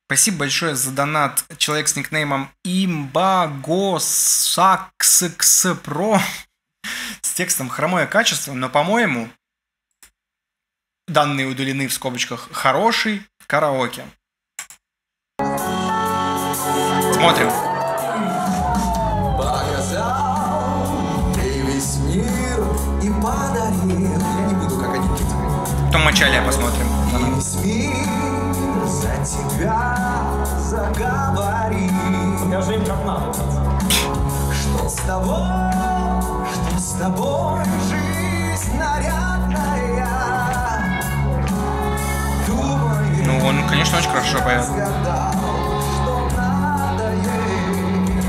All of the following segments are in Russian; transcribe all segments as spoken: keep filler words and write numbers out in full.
Спасибо большое за донат. Человек с никнеймом имбагосакскспро с текстом «Хромое качество», но, по-моему, данные удалены в скобочках «Хороший караоке». Смотрим. Потом Мачалия посмотрим. Весь мир за тебя заговорит. Покажи им, как надо. Что с тобой, что с тобой, жизнь нарядная. Думаю, ну, он, конечно, очень хорошо поет. Сказал, что надо ей.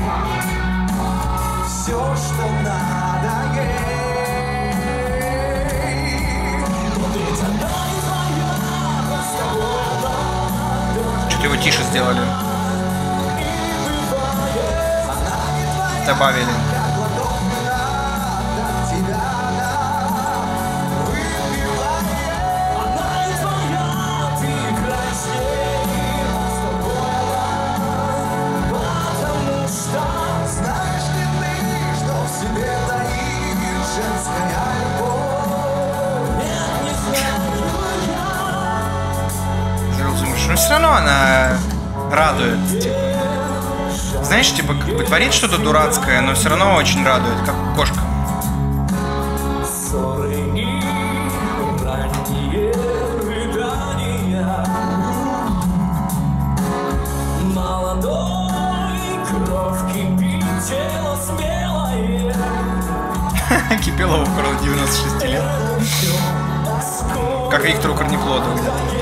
Все, что надо ей. Что-то его тише сделали. Добавили. Но все равно она радует. Типа. Знаешь, типа, как бы творит что-то дурацкое, но все равно очень радует, как кошка. Кипелова около девяноста шести лет. Как Виктору Корнеплоду где-то.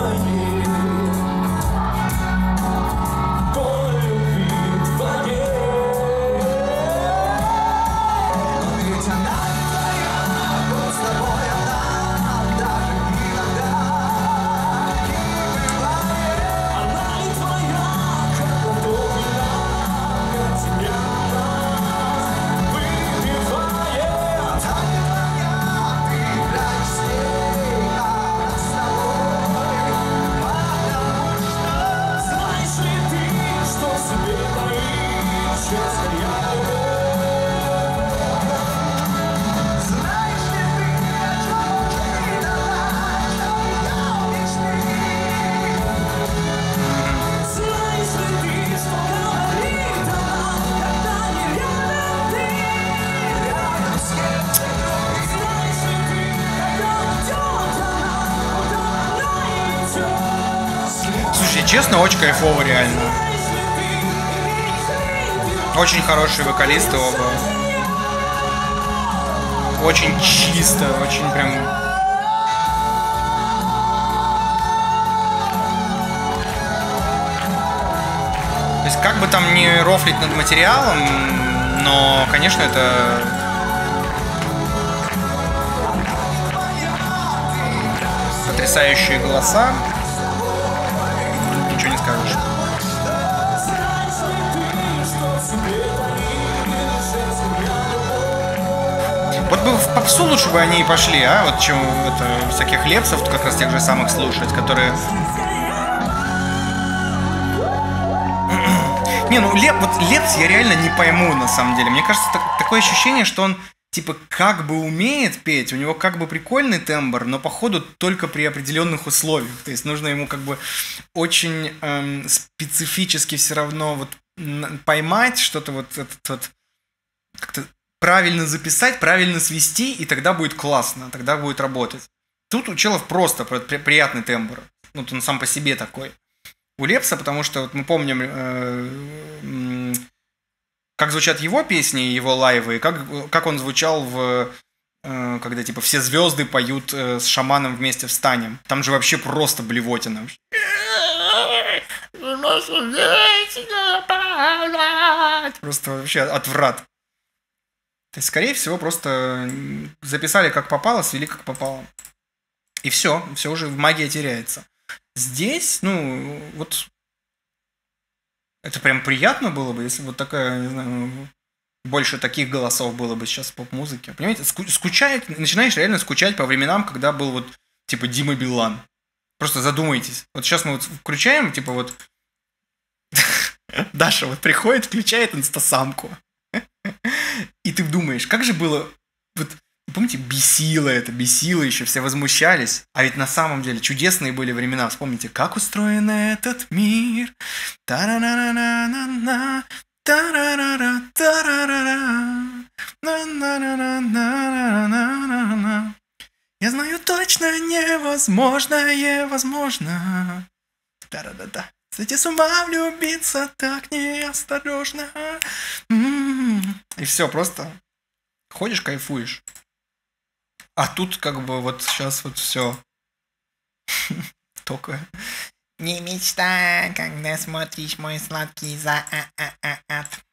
Честно, очень кайфово, реально. Очень хорошие вокалисты оба. Очень чисто, очень прям... То есть как бы там не рофлить над материалом, но, конечно, это... потрясающие голоса. Ничего не скажешь. Вот бы в попсу лучше бы они и пошли, а? Вот чем это, всяких лепсов, как раз тех же самых слушать, которые... Не, ну леп, вот лепс я реально не пойму, на самом деле. Мне кажется, так, такое ощущение, что он типа как бы умеет петь, у него как бы прикольный тембр, но походу только при определенных условиях. То есть нужно ему как бы очень эм, специфически все равно вот поймать что-то вот этот вот как-то правильно записать, правильно свести, и тогда будет классно, тогда будет работать. Тут у челов просто приятный тембр. Вот он сам по себе такой. У Лепса, потому что вот мы помним, э, как звучат его песни, его лайвы, и как, как он звучал в... Э, когда типа все звезды поют э, с шаманом вместе встанем. Там же вообще просто блевотина. Просто вообще отврат. То есть, скорее всего, просто записали как попало, свели как попало. И все, все уже магия теряется. Здесь, ну, вот это прям приятно было бы, если вот такая, не знаю, больше таких голосов было бы сейчас в поп-музыке. Понимаете, скучать, начинаешь реально скучать по временам, когда был вот, типа, Дима Билан. Просто задумайтесь. Вот сейчас мы вот включаем, типа, вот Даша вот приходит, включает инстасамку. И ты думаешь, как же было... Вот, помните, бесило это, бесило еще, все возмущались. А ведь на самом деле чудесные были времена. Вспомните, как устроен этот мир. Та-ра-ра-ра-ра-ра-ра. Та-ра-ра-ра, та-ра-ра-ра. На-на-на-на-на-на-на-на. Я знаю точно невозможное возможно. Та-ра-да-да. Сойти с ума, влюбиться так неосторожно. М-м-м. И все, просто ходишь, кайфуешь. А тут как бы вот сейчас вот все. Только. Не мечтай, когда смотришь мой сладкий за ад.